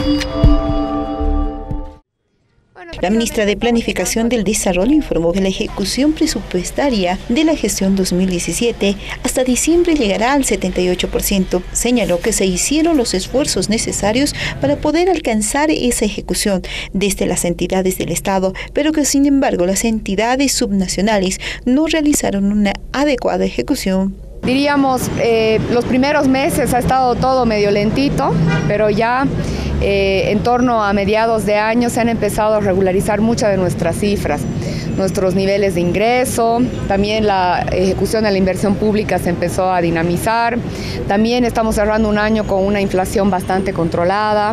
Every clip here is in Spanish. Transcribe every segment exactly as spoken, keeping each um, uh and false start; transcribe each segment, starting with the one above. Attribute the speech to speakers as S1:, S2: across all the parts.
S1: La ministra de Planificación del Desarrollo informó que la ejecución presupuestaria de la gestión dos mil diecisiete hasta diciembre llegará al setenta y ocho por ciento. Señaló que se hicieron los esfuerzos necesarios para poder alcanzar esa ejecución desde las entidades del Estado, pero que sin embargo las entidades subnacionales no realizaron una adecuada ejecución.
S2: Diríamos, eh, los primeros meses ha estado todo medio lentito, pero ya eh, en torno a mediados de año se han empezado a regularizar muchas de nuestras cifras, nuestros niveles de ingreso, también la ejecución de la inversión pública se empezó a dinamizar, también estamos cerrando un año con una inflación bastante controlada.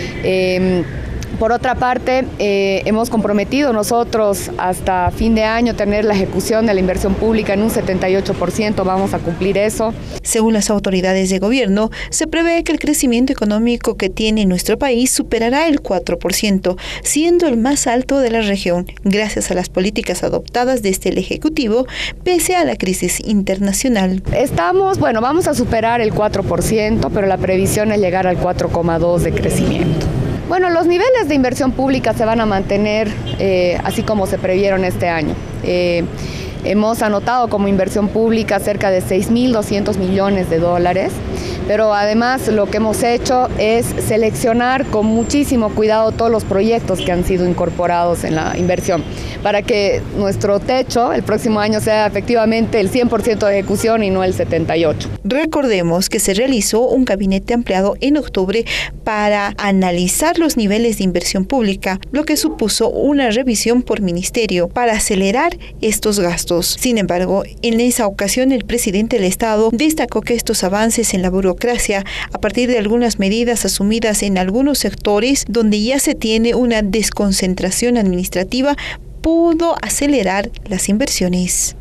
S2: Eh, Por otra parte, eh, hemos comprometido nosotros hasta fin de año tener la ejecución de la inversión pública en un setenta y ocho por ciento, vamos a cumplir eso.
S1: Según las autoridades de gobierno, se prevé que el crecimiento económico que tiene nuestro país superará el cuatro por ciento, siendo el más alto de la región, gracias a las políticas adoptadas desde el Ejecutivo, pese a la crisis internacional.
S2: Estamos, bueno, vamos a superar el cuatro por ciento, pero la previsión es llegar al cuatro coma dos por ciento de crecimiento. Bueno, los niveles de inversión pública se van a mantener eh, así como se previeron este año. Eh, hemos anotado como inversión pública cerca de seis mil doscientos millones de dólares, pero además lo que hemos hecho es seleccionar con muchísimo cuidado todos los proyectos que han sido incorporados en la inversión, para que nuestro techo el próximo año sea efectivamente el cien por ciento de ejecución y no el setenta y ocho por ciento.
S1: Recordemos que se realizó un gabinete ampliado en octubre para analizar los niveles de inversión pública, lo que supuso una revisión por ministerio para acelerar estos gastos. Sin embargo, en esa ocasión el presidente del Estado destacó que estos avances en la burocracia, a partir de algunas medidas asumidas en algunos sectores donde ya se tiene una desconcentración administrativa, pudo acelerar las inversiones.